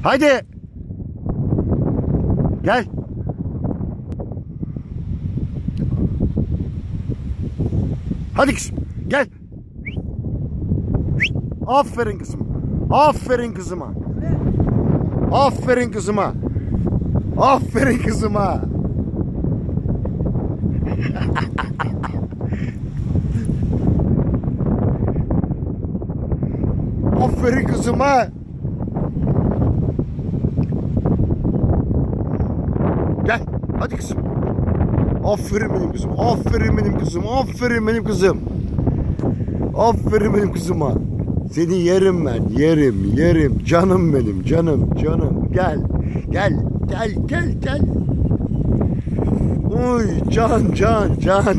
Hadi. Gel. Hadi kızım. Gel. Aferin kızım. Aferin kızıma. Aferin kızıma. Aferin kızıma. Aferin kızıma. Gel. Hadi kızım. Aferin benim kızım. Aferin benim kızım. Aferin benim kızım. Aferin benim kızıma. Seni yerim ben. Yerim, yerim. Canım benim. Canım, canım. Gel. Gel. Gel, gel, gel. Oy, can, can, can.